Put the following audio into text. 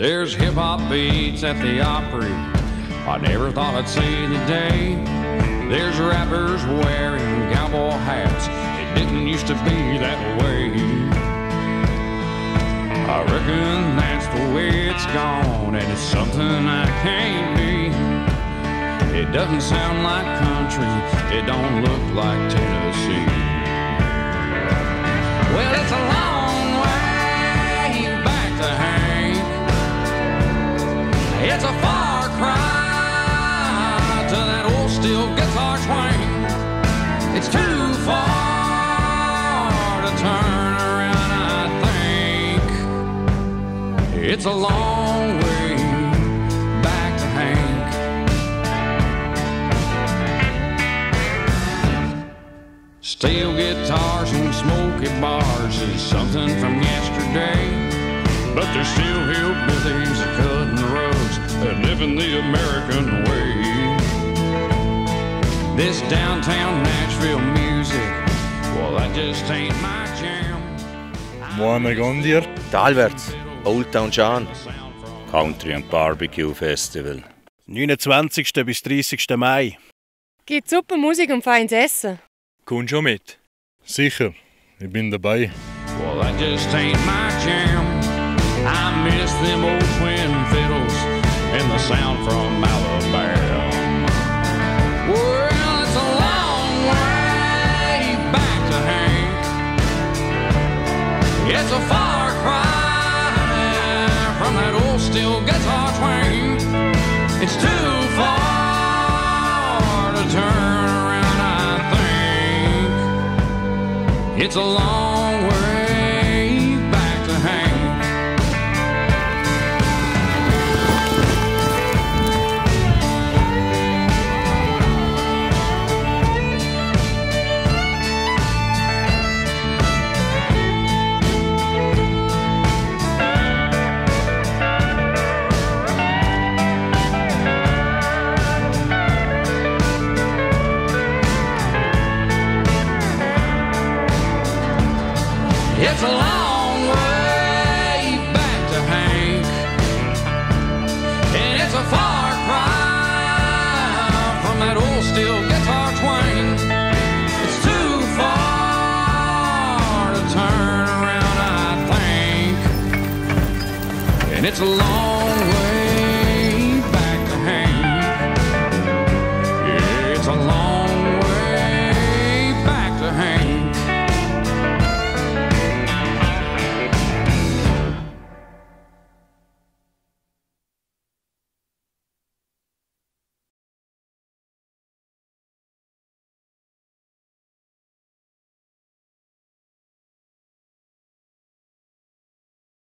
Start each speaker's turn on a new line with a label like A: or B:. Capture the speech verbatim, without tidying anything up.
A: There's hip-hop beats at the Opry I never thought I'd see the day. There's rappers wearing cowboy hats. It didn't used to be that way. I reckon that's the way it's gone, and it's something I can't be. It doesn't sound like country, it don't look like Tennessee. Well, it's a long way back to Hank. It's a far cry to that old steel guitar twang. It's too far to turn around, I think. It's a long way back to Hank. Steel guitars and smoky bars is something from yesterday, but there's still hillbillies that cutting the roads and living the American way. This downtown Nashville music, well, that just ain't my jam.
B: Moana Gondir.
C: Talwärts, Old Town John. Country and Barbecue Festival.
D: neunundzwanzigsten bis dreißigsten Mai.
E: Gibt's super Musik und feines Essen?
D: Komm schon mit.
B: Sicher, ich bin dabei.
A: Well, that just ain't my jam. I miss them old twin fiddles and the sound from Alabama. Well, it's a long way back to Hank. It's a far cry from that old steel guitar twang. It's too far to turn around, I think. It's a long way back to Hank. It's a long way back to Hank, and it's a far cry from that old steel guitar twang. It's too far to turn around, I think, and it's a long